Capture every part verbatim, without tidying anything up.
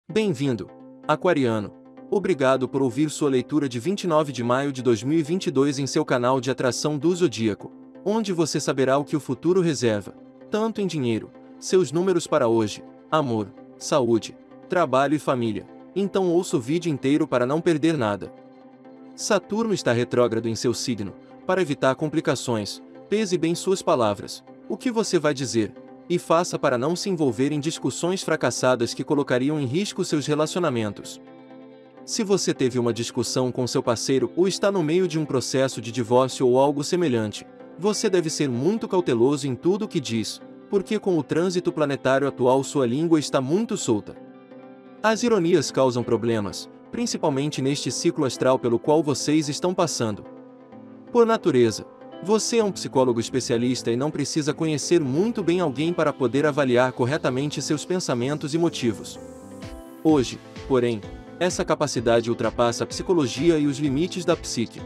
Bem-vindo, aquariano. Obrigado por ouvir sua leitura de vinte e nove de maio de dois mil e vinte e dois em seu canal de atração do Zodíaco, onde você saberá o que o futuro reserva, tanto em dinheiro, seus números para hoje, amor, saúde, trabalho e família. Então ouça o vídeo inteiro para não perder nada. Saturno está retrógrado em seu signo. Para evitar complicações, pese bem suas palavras, o que você vai dizer, e faça para não se envolver em discussões fracassadas que colocariam em risco seus relacionamentos. Se você teve uma discussão com seu parceiro ou está no meio de um processo de divórcio ou algo semelhante, você deve ser muito cauteloso em tudo o que diz, porque com o trânsito planetário atual sua língua está muito solta. As ironias causam problemas, principalmente neste ciclo astral pelo qual vocês estão passando. Por natureza, você é um psicólogo especialista e não precisa conhecer muito bem alguém para poder avaliar corretamente seus pensamentos e motivos. Hoje, porém, essa capacidade ultrapassa a psicologia e os limites da psique.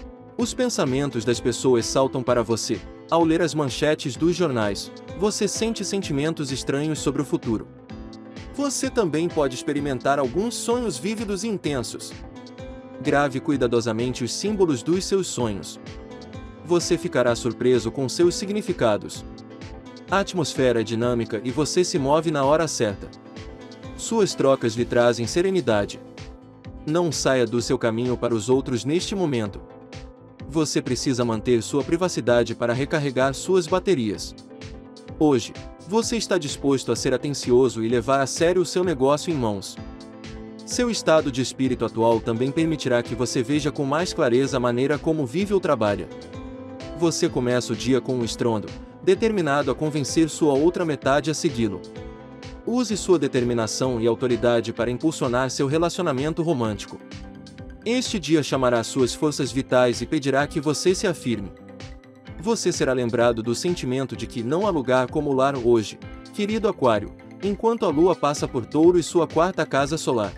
Os pensamentos das pessoas saltam para você. Ao ler as manchetes dos jornais, você sente sentimentos estranhos sobre o futuro. Você também pode experimentar alguns sonhos vívidos e intensos. Grave cuidadosamente os símbolos dos seus sonhos. Você ficará surpreso com seus significados. A atmosfera é dinâmica e você se move na hora certa. Suas trocas lhe trazem serenidade. Não saia do seu caminho para os outros neste momento. Você precisa manter sua privacidade para recarregar suas baterias. Hoje, você está disposto a ser atencioso e levar a sério o seu negócio em mãos. Seu estado de espírito atual também permitirá que você veja com mais clareza a maneira como vive ou trabalha. Você começa o dia com um estrondo, determinado a convencer sua outra metade a segui-lo. Use sua determinação e autoridade para impulsionar seu relacionamento romântico. Este dia chamará suas forças vitais e pedirá que você se afirme. Você será lembrado do sentimento de que não há lugar como o lar hoje, querido Aquário, enquanto a Lua passa por Touro e sua quarta casa solar.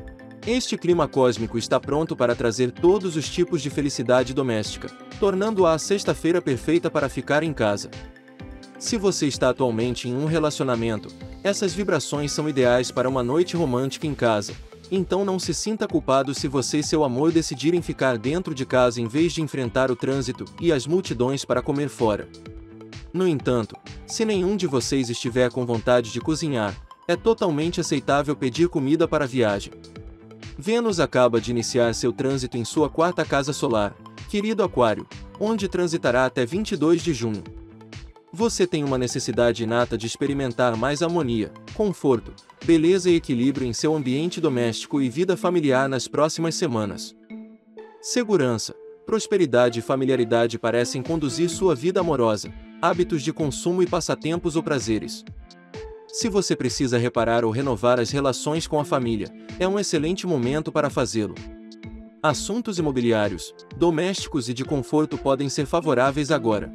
Este clima cósmico está pronto para trazer todos os tipos de felicidade doméstica, tornando-a a sexta-feira perfeita para ficar em casa. Se você está atualmente em um relacionamento, essas vibrações são ideais para uma noite romântica em casa. Então não se sinta culpado se você e seu amor decidirem ficar dentro de casa em vez de enfrentar o trânsito e as multidões para comer fora. No entanto, se nenhum de vocês estiver com vontade de cozinhar, é totalmente aceitável pedir comida para a viagem. Vênus acaba de iniciar seu trânsito em sua quarta casa solar, querido Aquário, onde transitará até vinte e dois de junho. Você tem uma necessidade inata de experimentar mais harmonia, conforto, beleza e equilíbrio em seu ambiente doméstico e vida familiar nas próximas semanas. Segurança, prosperidade e familiaridade parecem conduzir sua vida amorosa, hábitos de consumo e passatempos ou prazeres. Se você precisa reparar ou renovar as relações com a família, é um excelente momento para fazê-lo. Assuntos imobiliários, domésticos e de conforto podem ser favoráveis agora.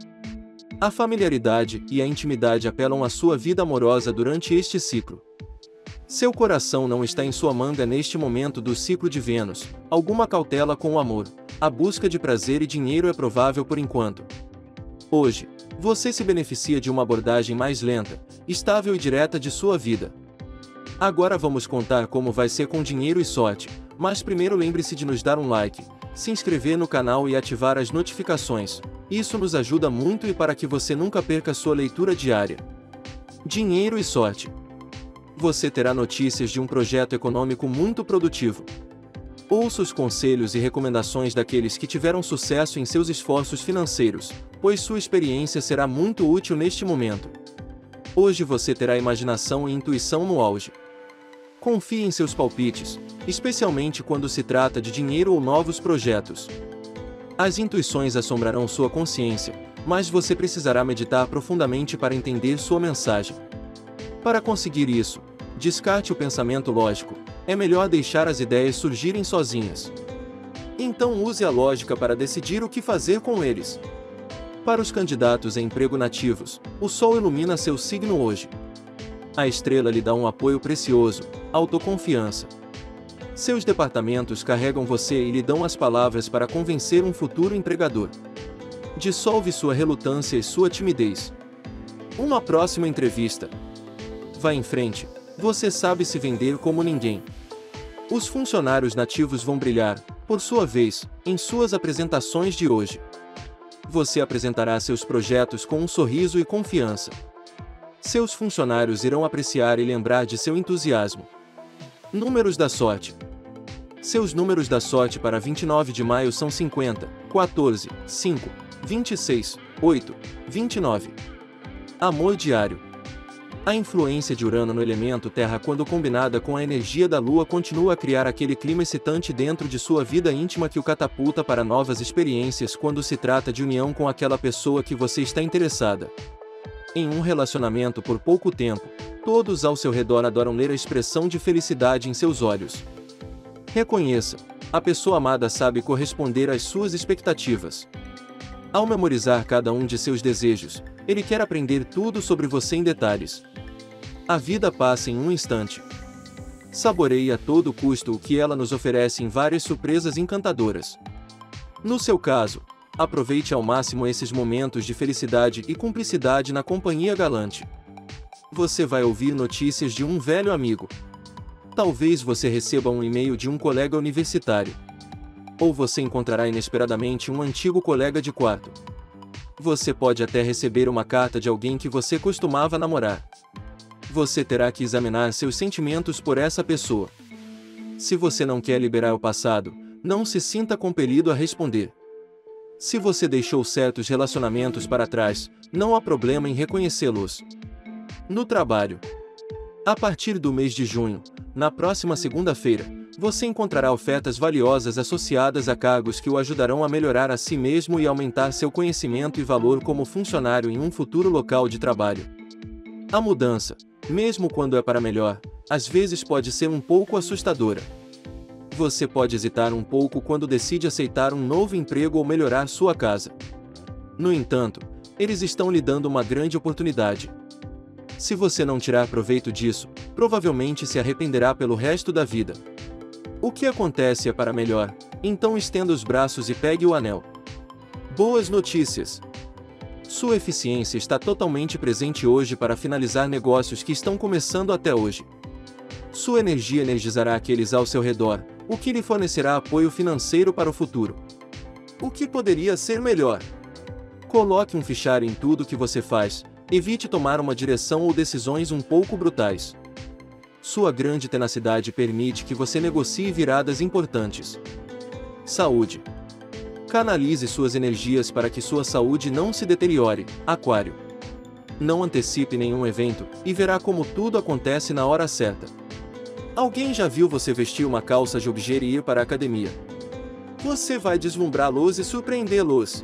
A familiaridade e a intimidade apelam à sua vida amorosa durante este ciclo. Seu coração não está em sua manga neste momento do ciclo de Vênus. Alguma cautela com o amor, a busca de prazer e dinheiro é provável por enquanto. Hoje, você se beneficia de uma abordagem mais lenta, estável e direta de sua vida. Agora vamos contar como vai ser com dinheiro e sorte, mas primeiro lembre-se de nos dar um like, se inscrever no canal e ativar as notificações. Isso nos ajuda muito e para que você nunca perca sua leitura diária. Dinheiro e sorte. Você terá notícias de um projeto econômico muito produtivo. Ouça os conselhos e recomendações daqueles que tiveram sucesso em seus esforços financeiros, pois sua experiência será muito útil neste momento. Hoje você terá imaginação e intuição no auge. Confie em seus palpites, especialmente quando se trata de dinheiro ou novos projetos. As intuições assombrarão sua consciência, mas você precisará meditar profundamente para entender sua mensagem. Para conseguir isso, descarte o pensamento lógico, é melhor deixar as ideias surgirem sozinhas. Então use a lógica para decidir o que fazer com eles. Para os candidatos a emprego nativos, o Sol ilumina seu signo hoje. A estrela lhe dá um apoio precioso, autoconfiança. Seus departamentos carregam você e lhe dão as palavras para convencer um futuro empregador. Dissolve sua relutância e sua timidez. Uma próxima entrevista. Vá em frente, Você sabe se vender como ninguém. Os funcionários nativos vão brilhar, por sua vez, em suas apresentações de hoje. Você apresentará seus projetos com um sorriso e confiança. Seus funcionários irão apreciar e lembrar de seu entusiasmo. Números da sorte. Seus números da sorte para vinte e nove de maio são cinquenta, quatorze, cinco, vinte e seis, oito, vinte e nove. Amor diário. A influência de Urano no elemento Terra, quando combinada com a energia da Lua, continua a criar aquele clima excitante dentro de sua vida íntima que o catapulta para novas experiências quando se trata de união com aquela pessoa que você está interessada. Em um relacionamento por pouco tempo, todos ao seu redor adoram ler a expressão de felicidade em seus olhos. Reconheça, a pessoa amada sabe corresponder às suas expectativas. Ao memorizar cada um de seus desejos, ele quer aprender tudo sobre você em detalhes. A vida passa em um instante. Saboreie a todo custo o que ela nos oferece em várias surpresas encantadoras. No seu caso, aproveite ao máximo esses momentos de felicidade e cumplicidade na companhia galante. Você vai ouvir notícias de um velho amigo. Talvez você receba um e-mail de um colega universitário. Ou você encontrará inesperadamente um antigo colega de quarto. Você pode até receber uma carta de alguém que você costumava namorar. Você terá que examinar seus sentimentos por essa pessoa. Se você não quer liberar o passado, não se sinta compelido a responder. Se você deixou certos relacionamentos para trás, não há problema em reconhecê-los. No trabalho. A partir do mês de junho, na próxima segunda-feira, você encontrará ofertas valiosas associadas a cargos que o ajudarão a melhorar a si mesmo e aumentar seu conhecimento e valor como funcionário em um futuro local de trabalho. A mudança, mesmo quando é para melhor, às vezes pode ser um pouco assustadora. Você pode hesitar um pouco quando decide aceitar um novo emprego ou melhorar sua casa. No entanto, eles estão lhe dando uma grande oportunidade. Se você não tirar proveito disso, provavelmente se arrependerá pelo resto da vida. O que acontece é para melhor, então estenda os braços e pegue o anel. Boas notícias! Sua eficiência está totalmente presente hoje para finalizar negócios que estão começando até hoje. Sua energia energizará aqueles ao seu redor, o que lhe fornecerá apoio financeiro para o futuro. O que poderia ser melhor? Coloque um fichário em tudo que você faz, evite tomar uma direção ou decisões um pouco brutais. Sua grande tenacidade permite que você negocie viradas importantes. Saúde. Canalize suas energias para que sua saúde não se deteriore, Aquário. Não antecipe nenhum evento, e verá como tudo acontece na hora certa. Alguém já viu você vestir uma calça jogger e ir para a academia? Você vai deslumbrá-los e surpreendê-los.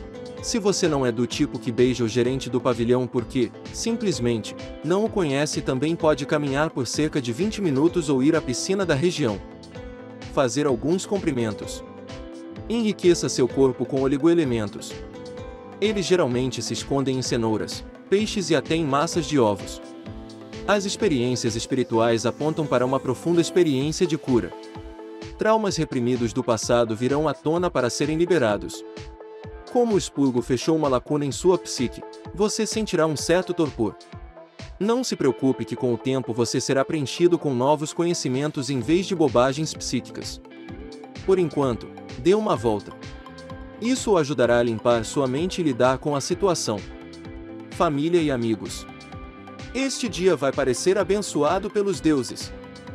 Se você não é do tipo que beija o gerente do pavilhão porque, simplesmente, não o conhece, também pode caminhar por cerca de vinte minutos ou ir à piscina da região. Fazer alguns comprimentos. Enriqueça seu corpo com oligoelementos. Eles geralmente se escondem em cenouras, peixes e até em massas de ovos. As experiências espirituais apontam para uma profunda experiência de cura. Traumas reprimidos do passado virão à tona para serem liberados. Como o expurgo fechou uma lacuna em sua psique, você sentirá um certo torpor. Não se preocupe que com o tempo você será preenchido com novos conhecimentos em vez de bobagens psíquicas. Por enquanto, dê uma volta. Isso o ajudará a limpar sua mente e lidar com a situação. Família e amigos. Este dia vai parecer abençoado pelos deuses.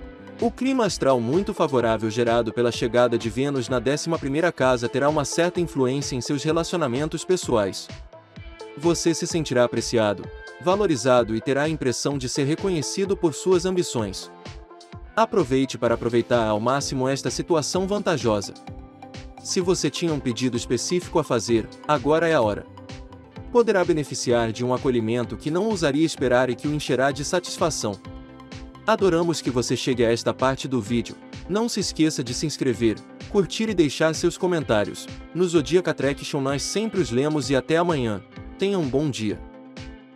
O clima astral muito favorável gerado pela chegada de Vênus na décima primeira casa terá uma certa influência em seus relacionamentos pessoais. Você se sentirá apreciado, valorizado e terá a impressão de ser reconhecido por suas ambições. Aproveite para aproveitar ao máximo esta situação vantajosa. Se você tinha um pedido específico a fazer, agora é a hora. Poderá beneficiar de um acolhimento que não ousaria esperar e que o encherá de satisfação. Adoramos que você chegue a esta parte do vídeo. Não se esqueça de se inscrever, curtir e deixar seus comentários. No Zodiac Attraction nós sempre os lemos e até amanhã. Tenha um bom dia.